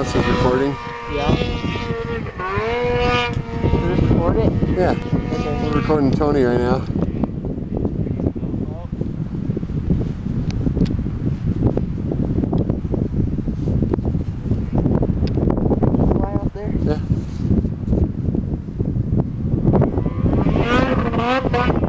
now, it says recording. Yeah. Just record it? Yeah. Okay. We're recording Tony right now. Fly out there? Yeah.